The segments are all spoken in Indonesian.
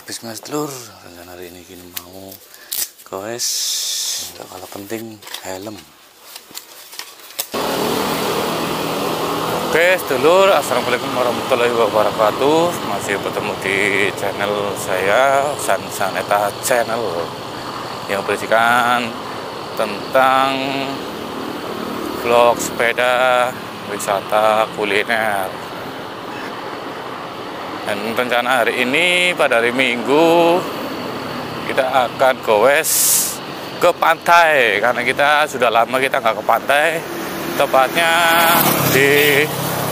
Bismillah telur, rencana hari ini gini mau goes, gak kalah penting helm. Oke sedulur, assalamualaikum warahmatullahi wabarakatuh. Masih bertemu di channel saya, Sansaneta Channel, yang berisikan tentang vlog sepeda, wisata, kuliner. Dan rencana hari ini pada hari Minggu kita akan goes ke pantai, karena kita sudah lama kita nggak ke pantai, tepatnya di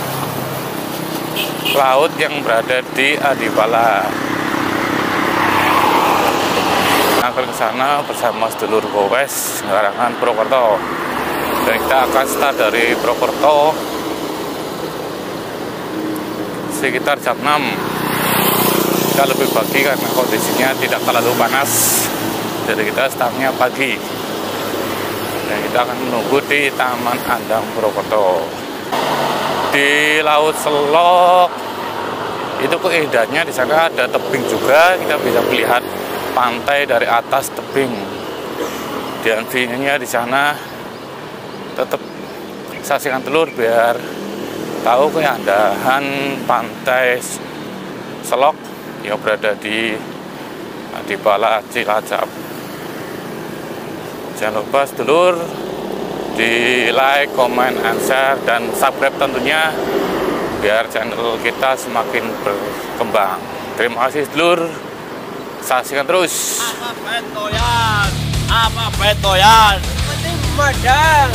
laut yang berada di Adipala. Akan ke sana bersama sedulur goes Ngarangan Purwokerto, dan kita akan start dari Purwokerto sekitar jam 6. Kita lebih pagi karena kondisinya tidak terlalu panas, jadi kita startnya pagi, dan kita akan menunggu di Taman Andang Purwokerto. Di Laut Selok itu keindahannya, di sana ada tebing juga, kita bisa melihat pantai dari atas tebing, dan view-nya di sana tetap saksikan telur biar tahu keindahan pantai Selok yang berada di Adipala Cilacap. Jangan lupa sedulur di like, comment, and share, dan subscribe tentunya biar channel kita semakin berkembang. Terima kasih sedulur, saksikan terus. Apa betoyan? Penting modal.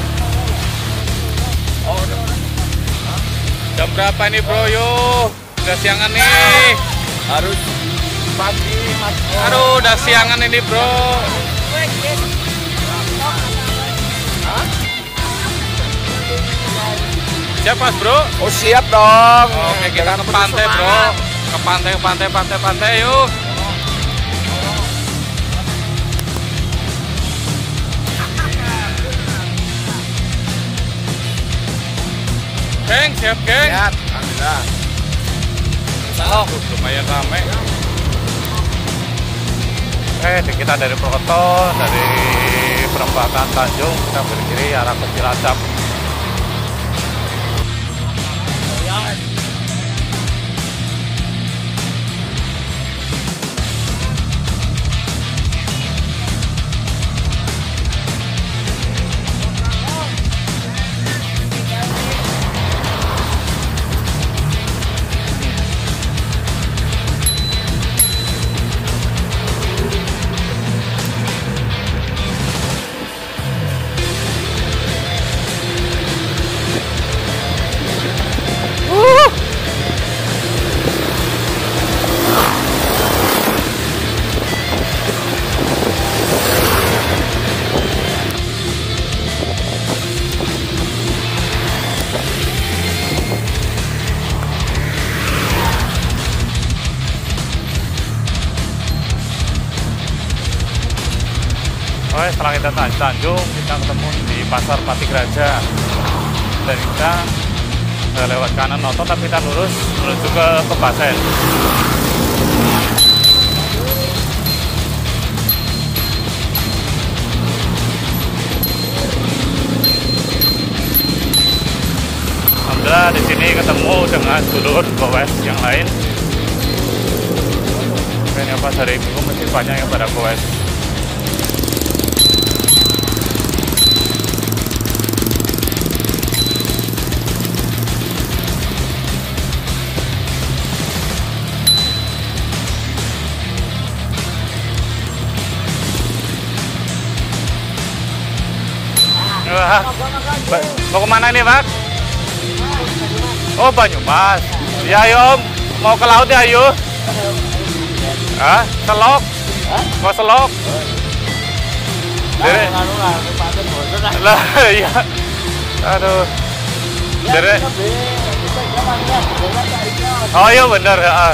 Jam berapa ini bro? Yuk, udah siangan nih. Harus pagi mas. Aduh, udah siangan ini bro. Siap mas bro? Oh siap dong. Oke, kita ke pantai bro. Ke pantai yuk. Geng, siap geng. Siap. Alhamdulillah. Oh, lumayan ramai. Kita dari Purwokerto, dari perempatan Tanjung, kita berkiri arah ke Cilacap. Oke, setelah kita Tanjung, kita ketemu di Pasar Patik Raja, dan kita lewat kanan otot, tapi kita lurus menuju ke Kebasen. Alhamdulillah di sini ketemu dengan sedulur goes yang lain. Kayaknya pas hari Minggu masih banyak yang pada goes. Wah, mau kemana nih Pak? Oh Banyumas. Ya Om, mau ke laut ya yuk. Ah, Selok. Mau Selok. Dere. Lah iya. Aduh. Dere. Oh iya bener ya.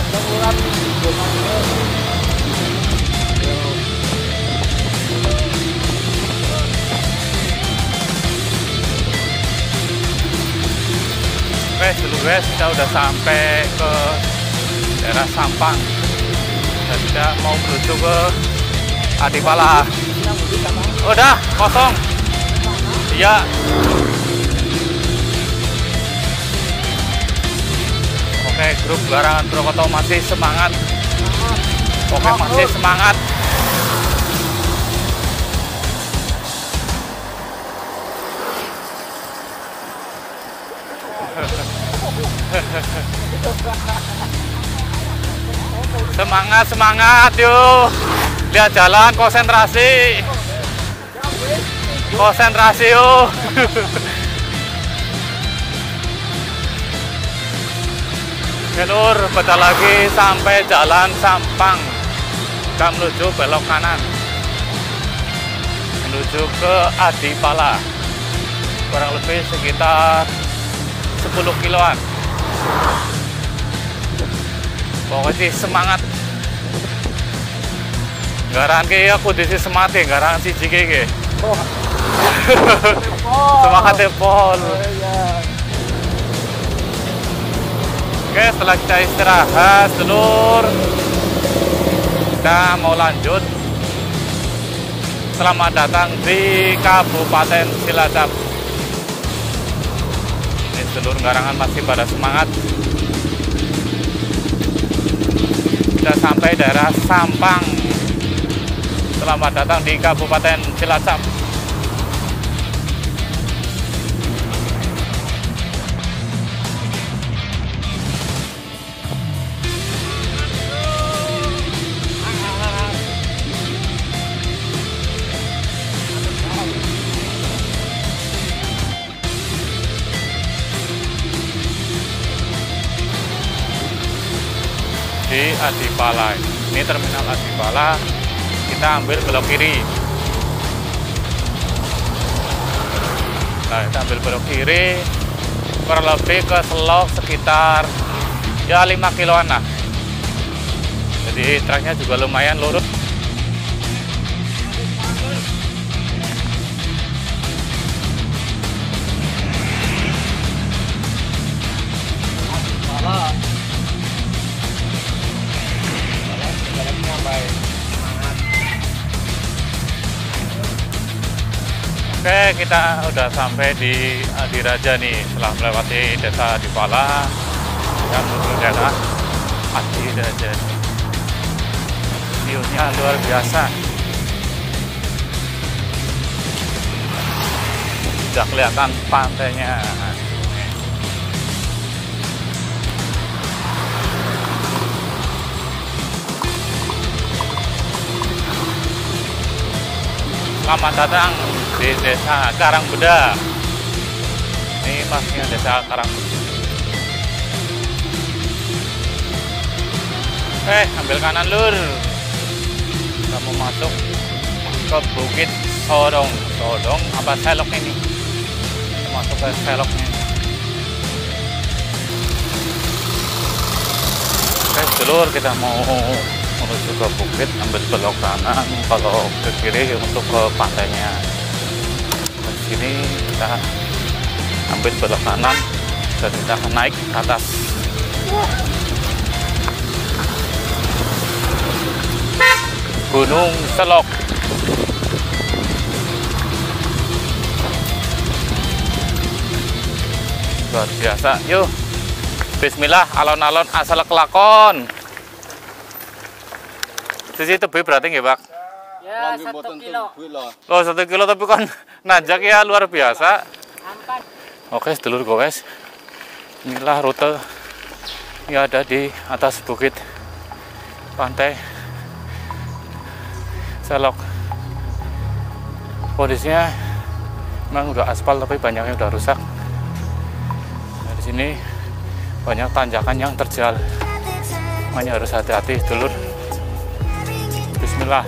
Oke dulu guys, kita udah sampai ke daerah Sampang. Dan kita mau menuju ke Adipala. Udah kosong. Iya. Oke, grup Garangan Purwokerto masih semangat. Oke, masih semangat. Semangat, semangat yuk. Lihat jalan, konsentrasi. Konsentrasi yuk. Jalur bentar lagi sampai jalan Sampang. Kita menuju belok kanan. Menuju ke Adipala. Kurang lebih sekitar 10 kiloan. Pokoknya sih semangat. Garangan ke ya kondisi semangat ya, garangan si jike. Semangat ya Pol. Oke, setelah kita istirahat sedulur, kita mau lanjut. Selamat datang di Kabupaten Cilacap. Ini sedulur Garangan masih pada semangat. Kita sampai daerah Sampang. Selamat datang di Kabupaten Cilacap. Di Adipala, ini terminal Adipala. Kita ambil belok kiri. Nah, kita ambil belok kiri, kurang lebih ke Selok sekitar ya 5 kiloan lah. Jadi truknya juga lumayan lurus. Oke, kita udah sampai di Adiraja nih. Setelah melewati desa Adipala, kita menuju daerah Adiraja. View-nya luar biasa. Sudah kelihatan pantainya. Selamat datang di Desa Karangbeda. Ini masnya Desa Karangbeda. Ambil kanan lur. Kita mau masuk ke Bukit Sodong. Sodong apa Selok ini? Kita masuk ke Seloknya. Dulur, kita mau menuju ke bukit, ambil belok kanan, kalau ke kiri untuk ke pantainya. Di sini kita ambil belok kanan dan kita akan naik ke atas. Gunung Selok. Luar biasa. Yuk, bismillah, alon-alon asal kelakon. Sisi tebih berarti nggih, Pak? Ya, 1 kilo. Loh, 1 kilo tapi kan nanjak ya luar biasa. Oke, sedulur gowes. Inilah rute yang ada di atas bukit pantai Selok. Kondisinya memang udah aspal tapi banyaknya udah rusak. Nah, di sini banyak tanjakan yang terjal. Makanya harus hati-hati, sedulur. Bismillah.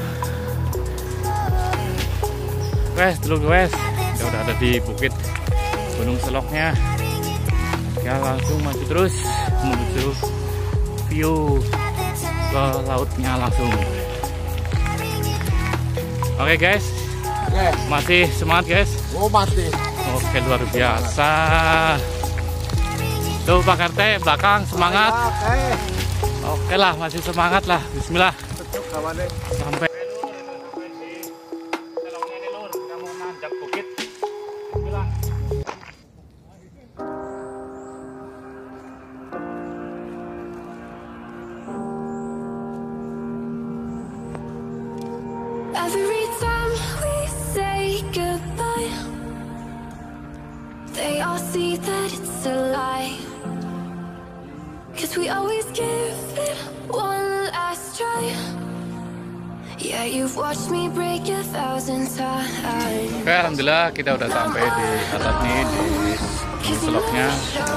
Guys, dulu guys, kita udah ada di bukit Gunung Seloknya. Ya, langsung maju terus menuju view ke lautnya langsung. Oke guys, masih semangat guys. Oh, masih. Oke, luar biasa. Tuh Pak RT belakang semangat. Oke lah, masih semangat lah. Bismillah. Sampai kamu nanjak bukit. Bilang. Every time we say goodbye, they all see that it's a lie. 'Cause we always give it one last try. Yeah, you've watched me break 1,000 times. Oke, alhamdulillah kita udah sampai di atas nih di Seloknya.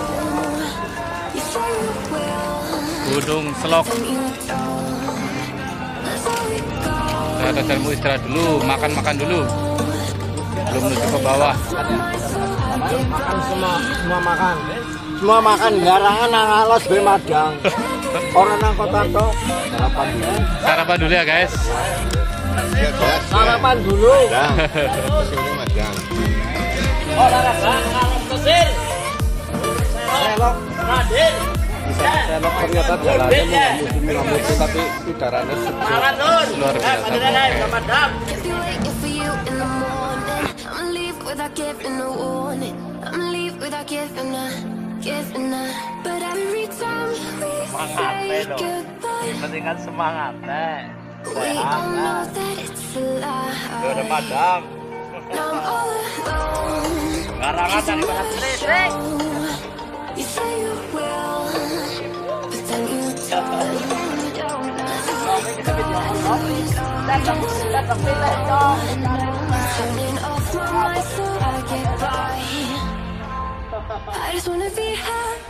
Gunung Selok. Kita mau istirahat dulu, makan dulu. Belum menuju ke bawah. Makan semua makan garangan nang alas be Madang. Orang nang kota tok sarapan dulu. Sarapan dulu ya guys. Sarapan dulu. Madang. Selok hadir. Selok ternyata jalannya musim tapi udaranya sejuk. Luar biasa. Without giving a warning, I'ma leave without giving a. But every time we say goodbye, Mendingan semangat, we all know that it's a lie. Udah Madang. Now I'm all alone. Garangan dari barat listrik. You say you will, but then you turning off my mind so I get by. I just wanna be happy.